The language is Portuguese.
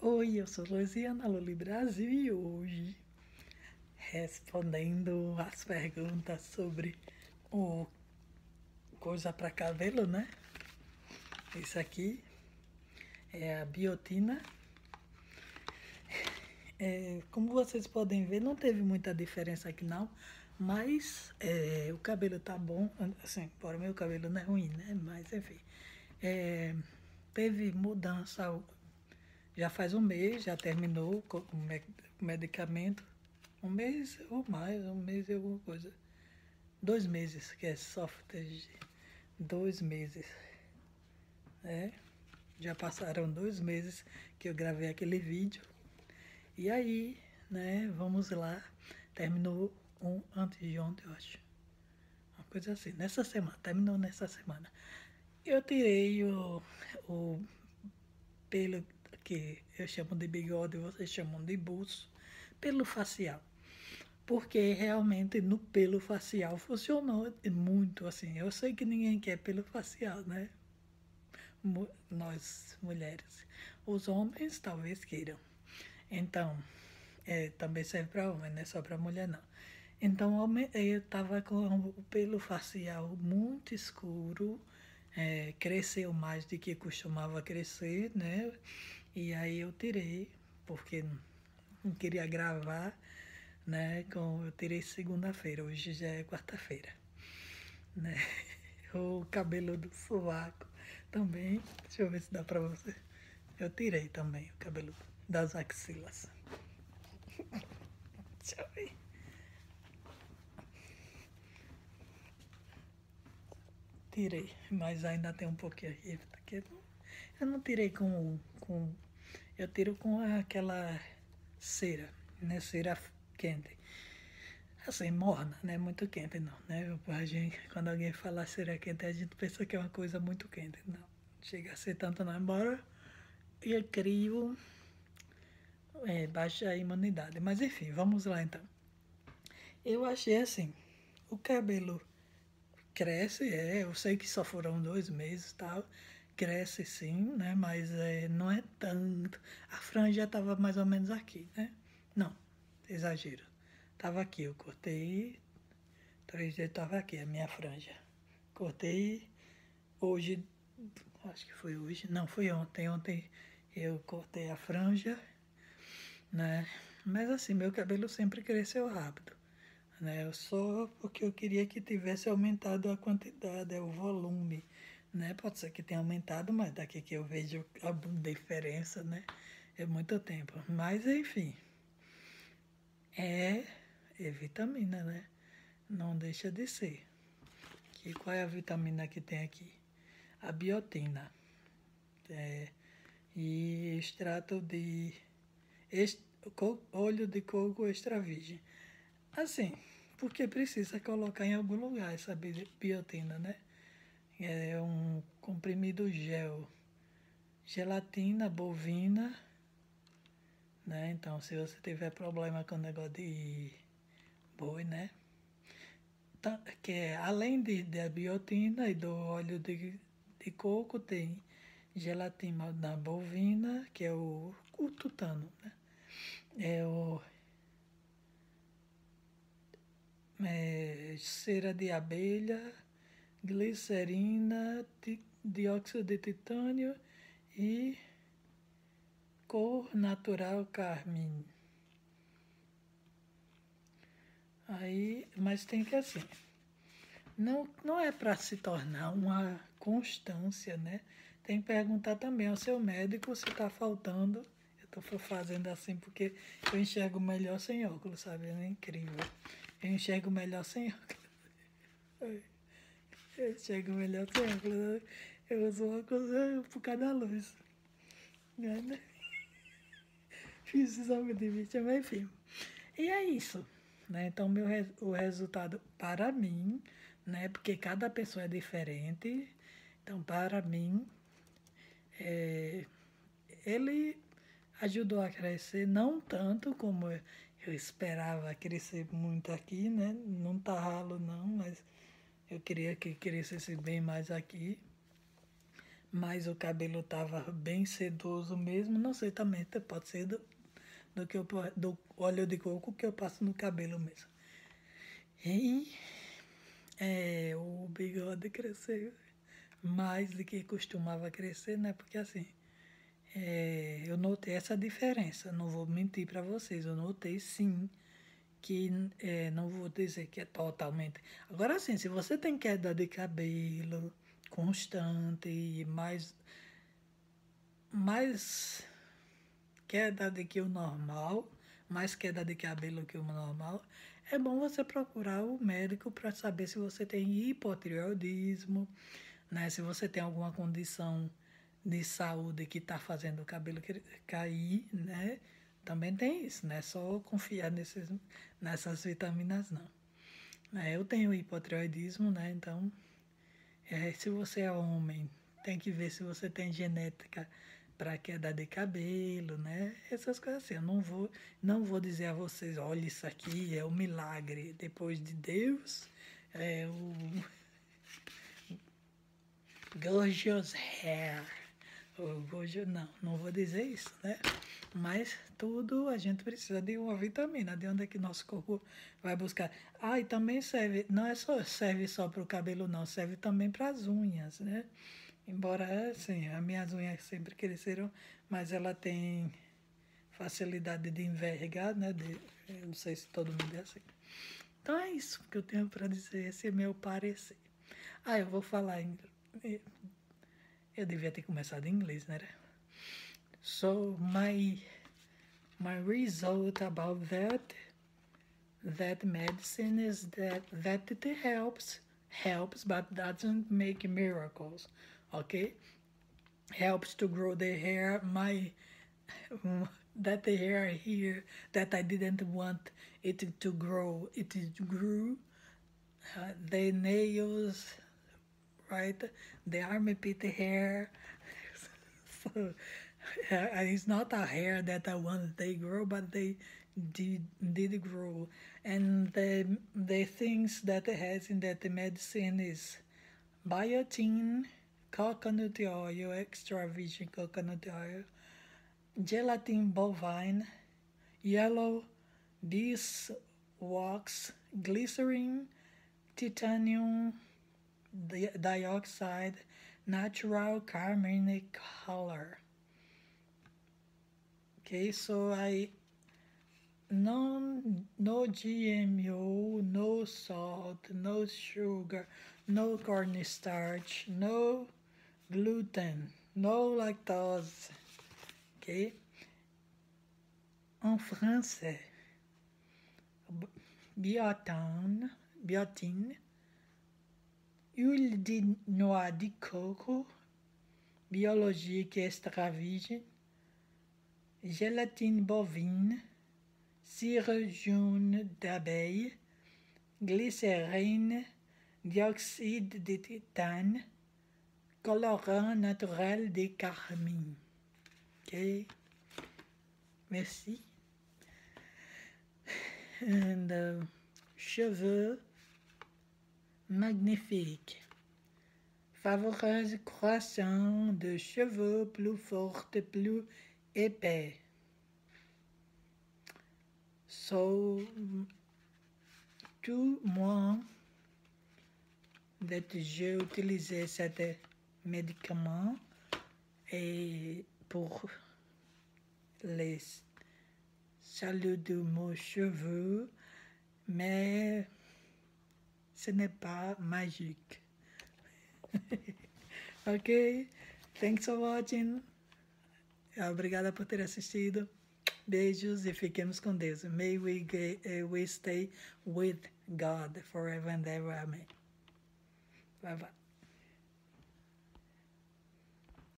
Oi, eu sou Luciana Luli Brasil e hoje respondendo as perguntas sobre o coisa para cabelo, né? Isso aqui é a biotina. Como vocês podem ver, não teve muita diferença aqui não, mas o cabelo tá bom, assim, embora meu cabelo não é ruim, né? Mas enfim, é, teve mudança, já faz um mês, já terminou com o medicamento, um mês ou mais, um mês e alguma coisa. 2 meses, que é software, 2 meses, né? Já passaram 2 meses que eu gravei aquele vídeo. E aí, né, vamos lá. Terminou antes de ontem, eu acho. Uma coisa assim, nessa semana, terminou nessa semana. Eu tirei o pelo que eu chamo de bigode, vocês chamam de buço, pelo facial. Porque realmente no pelo facial funcionou muito assim. Eu sei que ninguém quer pelo facial, né? Nós mulheres. Os homens talvez queiram. Então, também serve para homem, não é só para mulher não. Então, eu estava com o pelo facial muito escuro, cresceu mais do que costumava crescer, né? E aí eu tirei, porque não queria gravar, né? Eu tirei segunda-feira, hoje já é quarta-feira, né? O cabelo do sovaco também, deixa eu ver se dá pra você. Eu tirei também o cabelo das axilas. Deixa eu ver. Tirei, mas ainda tem um pouquinho aqui. Porque eu não tirei eu tiro com aquela cera, né? Cera quente. Assim, morna, não é muito quente não, né? Quando alguém fala cera quente, a gente pensa que é uma coisa muito quente. Não, chega a ser tanto não, embora eu crio baixa imunidade. Mas enfim, vamos lá então. Eu achei assim, o cabelo cresce, eu sei que só foram 2 meses e tal, cresce sim, né? Mas não é tanto. A franja estava mais ou menos aqui, né? Não, exagero. Estava aqui, eu cortei, 3 dias estava aqui a minha franja. Cortei hoje, acho que foi hoje, não, foi ontem. Ontem eu cortei a franja, né? Mas assim, meu cabelo sempre cresceu rápido, né? Só porque eu queria que tivesse aumentado a quantidade, o volume, né? Pode ser que tenha aumentado, mas daqui que eu vejo a diferença, né? É muito tempo. Mas enfim, é, é vitamina, né? Não deixa de ser. E qual é a vitamina que tem aqui? A biotina. É, e extrato de óleo de coco extra virgem. Assim, porque precisa colocar em algum lugar essa biotina, né? É um comprimido gel, gelatina bovina, né? Então, se você tiver problema com o negócio de boi, né? Que é, além da biotina e do óleo de coco, tem gelatina da bovina, que é o tutano, né? É o cera de abelha, glicerina, dióxido de titânio e cor natural carmim. Aí, mas tem que assim, não é para se tornar uma constância, né? Tem que perguntar também ao seu médico se está faltando. Eu estou fazendo assim porque eu enxergo melhor sem óculos, sabe? É incrível. Eu enxergo melhor sem óculos. Eu enxergo melhor sem óculos. Eu uso óculos por causa da luz. Né? Fiz exame de vista, mas enfim. E é isso, né? Então, o resultado para mim, né? Porque cada pessoa é diferente. Então, para mim, ele ajudou a crescer, não tanto como eu esperava crescer muito aqui, né? Não tá ralo não, mas eu queria que crescesse bem mais aqui. mas o cabelo estava bem sedoso mesmo. Não sei também, pode ser do óleo de coco que eu passo no cabelo mesmo. E o bigode cresceu mais do que costumava crescer, né? Porque assim, eu notei essa diferença. Não vou mentir para vocês, eu notei sim que não vou dizer que é totalmente. Agora sim, se você tem queda de cabelo constante e mais queda do que o normal, mais queda de cabelo que o normal, é bom você procurar o médico para saber se você tem hipotireoidismo, né? Se você tem alguma condição de saúde que está fazendo o cabelo cair, né? Também tem isso, não é só confiar nessas vitaminas, não. Eu tenho hipotireoidismo, né? Então, se você é homem, tem que ver se você tem genética para queda de cabelo, né? Essas coisas assim. Eu não vou dizer a vocês, olha, isso aqui é um milagre. Depois de Deus, é o gorgeous hair. Não vou dizer isso, né? Mas tudo a gente precisa de uma vitamina. De onde é que nosso corpo vai buscar? E também serve, não é só serve só para o cabelo, não, serve também para as unhas, né? Embora, assim, as minhas unhas sempre cresceram, mas ela tem facilidade de envergar, né? Eu não sei se todo mundo é assim. Então é isso que eu tenho para dizer, esse é meu parecer. Eu vou falar em. Eu devia ter começado em inglês, né? So my result about that medicine is that it helps, but doesn't make miracles. Okay, helps to grow the hair. That the hair here that I didn't want it to grow, it grew. The nails, right? The armpit hair. So it's not a hair that I wanted they grow, but they did grow. And the things that it has in that medicine is biotin, coconut oil, extra virgin coconut oil, gelatin bovine, yellow beeswax, glycerin, titanium dioxide, natural carmine color. Okay, so no GMO, no salt, no sugar, no cornstarch, no gluten, no lactose. Ok? En français, biotine, huile de noix de coco, biologique extra virgin, gélatine bovine, cire jaune d'abeille, glycérine, dioxyde de titane, colorant naturel de carmine. Ok? Merci. And cheveux magnifiques. Favorise croissance de cheveux plus fortes, plus épais. So, tout mois que j'ai utilisé cet médicament et pour les salut de mes cheveux, mais ce n'est pas magique. Ok? Thanks for watching. Obrigada por ter assistido. Beijos e fiquemos com Deus. May we stay with God forever and ever. Amen. Bye bye.